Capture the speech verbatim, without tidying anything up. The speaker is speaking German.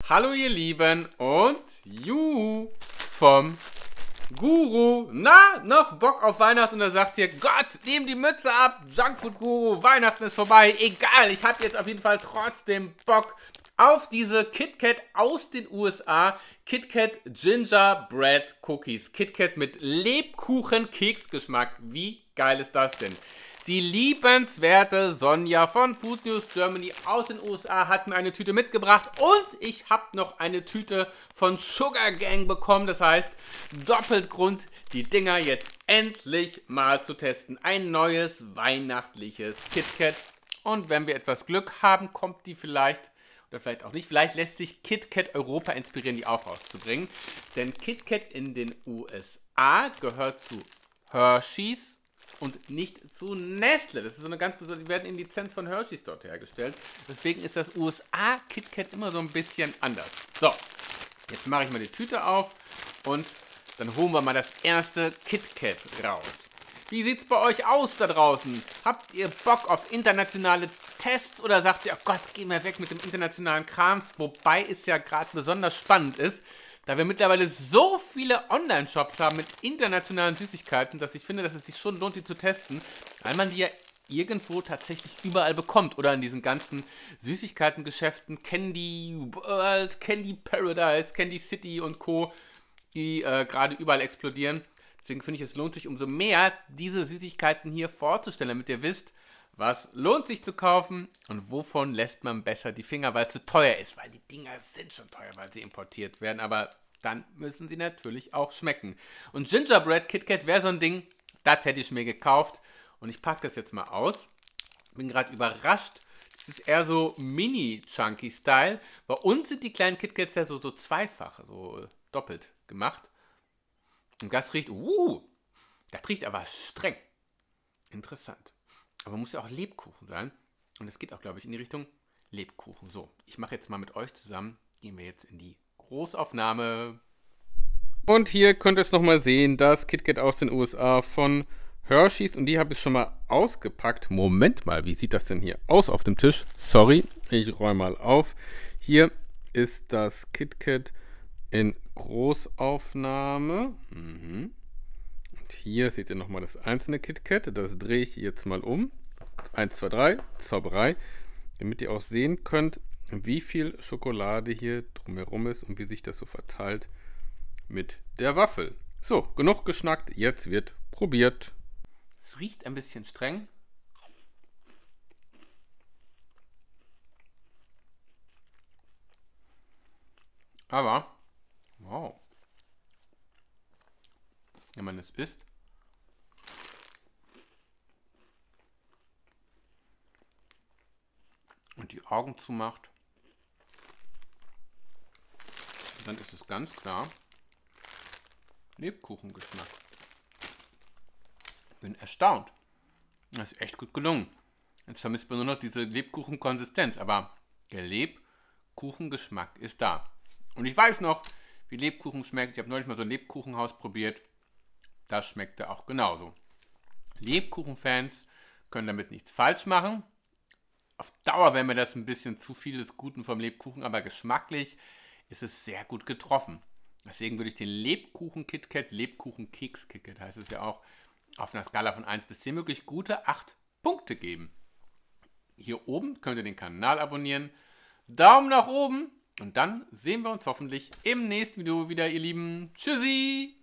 Hallo ihr Lieben und Juhu vom Guru. Na, noch Bock auf Weihnachten? Und da sagt ihr, Gott, nehm die Mütze ab, Junkfood Guru, Weihnachten ist vorbei. Egal, ich habe jetzt auf jeden Fall trotzdem Bock auf diese KitKat aus den U S A. KitKat Gingerbread Cookies. KitKat mit Lebkuchen-Keksgeschmack. Wie geil ist das denn? Die liebenswerte Sonja von Food News Germany aus den U S A hat mir eine Tüte mitgebracht und ich habe noch eine Tüte von Sugar Gang bekommen. Das heißt, doppelt Grund, die Dinger jetzt endlich mal zu testen. Ein neues weihnachtliches KitKat. Und wenn wir etwas Glück haben, kommt die vielleicht, oder vielleicht auch nicht, vielleicht lässt sich KitKat Europa inspirieren, die auch rauszubringen. Denn KitKat in den U S A gehört zu Hershey's und nicht zu Nestle. Das ist so eine ganz besondere, die werden in Lizenz von Hershey's dort hergestellt. Deswegen ist das U S A KitKat immer so ein bisschen anders. So, jetzt mache ich mal die Tüte auf und dann holen wir mal das erste KitKat raus. Wie sieht es bei euch aus da draußen? Habt ihr Bock auf internationale Tests oder sagt ihr, oh Gott, geh mal weg mit dem internationalen Krams? Wobei es ja gerade besonders spannend ist, da wir mittlerweile so viele Online-Shops haben mit internationalen Süßigkeiten, dass ich finde, dass es sich schon lohnt, die zu testen, weil man die ja irgendwo tatsächlich überall bekommt. Oder in diesen ganzen Süßigkeitengeschäften, Candy World, Candy Paradise, Candy City und Co., die äh, gerade überall explodieren. Deswegen finde ich, es lohnt sich umso mehr, diese Süßigkeiten hier vorzustellen, damit ihr wisst, was lohnt sich zu kaufen und wovon lässt man besser die Finger, weil es zu teuer ist. Weil die Dinger sind schon teuer, weil sie importiert werden. Aber dann müssen sie natürlich auch schmecken. Und Gingerbread KitKat wäre so ein Ding, das hätte ich mir gekauft. Und ich packe das jetzt mal aus. Bin gerade überrascht. Das ist eher so Mini-Chunky-Style. Bei uns sind die kleinen KitKats ja so, so zweifach, so doppelt gemacht. Und das riecht, uh, das riecht aber streng. Interessant. Aber muss ja auch Lebkuchen sein. Und es geht auch, glaube ich, in die Richtung Lebkuchen. So, ich mache jetzt mal mit euch zusammen. Gehen wir jetzt in die Großaufnahme. Und hier könnt ihr es nochmal sehen. Das KitKat aus den U S A von Hershey's. Und die habe ich schon mal ausgepackt. Moment mal, wie sieht das denn hier aus auf dem Tisch? Sorry, ich räume mal auf. Hier ist das KitKat in Großaufnahme. Mhm. Hier seht ihr nochmal das einzelne KitKat. Das drehe ich jetzt mal um. eins, zwei, drei, Zauberei. Damit ihr auch sehen könnt, wie viel Schokolade hier drumherum ist und wie sich das so verteilt mit der Waffel. So, genug geschnackt. Jetzt wird probiert. Es riecht ein bisschen streng. Aber, wow. Wenn man es isst, und die Augen zumacht, dann ist es ganz klar Lebkuchengeschmack. Bin erstaunt. Das ist echt gut gelungen. Jetzt vermisst man nur noch diese Lebkuchenkonsistenz, aber der Lebkuchengeschmack ist da. Und ich weiß noch, wie Lebkuchen schmeckt. Ich habe neulich mal so ein Lebkuchenhaus probiert. Das schmeckte auch genauso. Lebkuchenfans können damit nichts falsch machen. Auf Dauer wäre mir das ein bisschen zu viel des Guten vom Lebkuchen, aber geschmacklich ist es sehr gut getroffen. Deswegen würde ich den Lebkuchen-KitKat, Lebkuchen-Keks-KitKat heißt es ja auch, auf einer Skala von eins bis zehn wirklich gute acht Punkte geben. Hier oben könnt ihr den Kanal abonnieren. Daumen nach oben und dann sehen wir uns hoffentlich im nächsten Video wieder, ihr Lieben. Tschüssi!